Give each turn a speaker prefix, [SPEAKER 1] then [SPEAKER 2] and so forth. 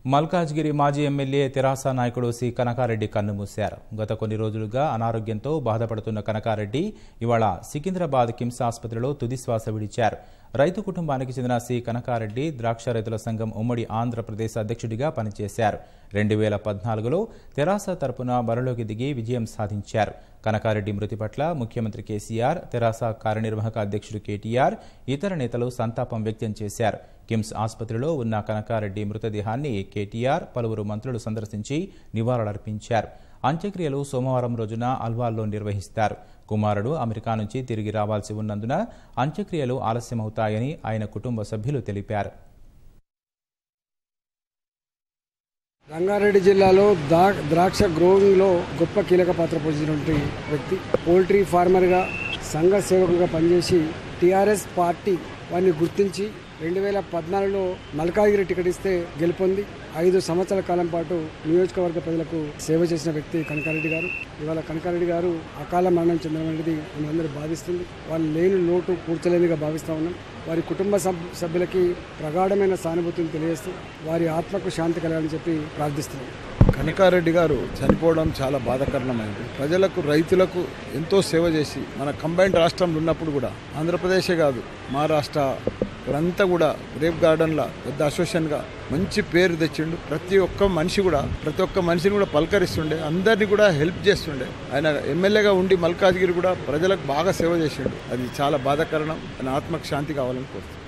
[SPEAKER 1] మల్కాజ్గిరి మాజీ ఎమ్మెల్యే తెరాస నాయకుడు సి కనకారెడ్డి కన్నుమూశారు. గత కొన్ని రోజులుగా అనారోగ్యంతో బాధపడుతున్న కనకారెడ్డి ఇవాళ సికింద్రాబాద్ కిమ్స్ ఆసుపత్రిలో తుదిశ్వాస విడిచారు. రైతు కుటుంబానికి చెందిన సి కనకారెడ్డి ద్రాక్ష రైతుల సంఘం ఉమ్మడి ఆంధ్రప్రదేశ్ అధ్యక్షుడిగా పనిచేశారు. 2014లో తెరాస తరపున బరిలోకి దిగి విజయం సాధించారు. కనకారెడ్డి మృతి పట్ల ముఖ్యమంత్రి కేసీఆర్, తెరాస కార్యనిర్వాహక అధ్యక్షుడు కేటీఆర్, ఇతర నేతలు సంతాపం వ్యక్తం చేశారు. కిమ్స్ ఆసుపత్రిలో ఉన్న కనకారెడ్డి మృతదేహాన్ని కేటీఆర్, పలువురు మంత్రులు సందర్శించి నివాళులర్పించారు. అంత్యక్రియలు సోమవారం రోజున అల్వాల్లో నిర్వహిస్తారు. కుమారుడు అమెరికా నుంచి తిరిగి రావాల్సి ఉన్నందున అంత్యక్రియలు ఆలస్యమవుతాయని ఆయన కుటుంబ సభ్యులు తెలిపారు.
[SPEAKER 2] రంగారెడ్డి జిల్లాలో ద్రాక్ష గ్రోయింగ్లో గొప్ప కీలక పాత్ర పోషించినటువంటి వ్యక్తి. పౌల్ట్రీ ఫార్మర్గా, సంఘ సేవకుగా పనిచేసి టీఆర్ఎస్ పార్టీ వారిని గుర్తించి 2014లో మల్కాజ్గిరి టికెట్ ఇస్తే గెలుపొంది 5 సంవత్సరాల కాలం పాటు నియోజకవర్గ ప్రజలకు సేవ చేసిన వ్యక్తి కనకారెడ్డి గారు. ఇవాళ కనకారెడ్డి గారు అకాల మరణం చెందడం అనేది మనందరూ బాధిస్తుంది. వాళ్ళు లేని లోటు పూడ్చలేనిగా భావిస్తూ ఉన్నాం. వారి కుటుంబ సభ్యులకి ప్రగాఢమైన సానుభూతిని తెలియజేస్తూ వారి ఆత్మకు శాంతి కలగాలని చెప్పి ప్రార్థిస్తున్నాం.
[SPEAKER 3] కనకారెడ్డి గారు చనిపోవడం చాలా బాధాకరణమైంది. ప్రజలకు, రైతులకు ఎంతో సేవ చేసి మన కంబైన్డ్ రాష్ట్రంలో ఉన్నప్పుడు కూడా ఆంధ్రప్రదేశే కాదు మహారాష్ట్ర ఇక్కడంతా కూడా రేప్ గార్డెన్లో పెద్ద అసోసియేషన్గా మంచి పేరు తెచ్చిండు. ప్రతి ఒక్క మనిషిని కూడా పలకరిస్తుండే, అందరినీ కూడా హెల్ప్ చేస్తుండే. ఆయన ఎమ్మెల్యేగా ఉండి మల్కాజ్గిరి కూడా ప్రజలకు బాగా సేవ చేసిండు. అది చాలా బాధాకరణం. ఆయన ఆత్మకు శాంతి కావాలని కోరుతున్నాను.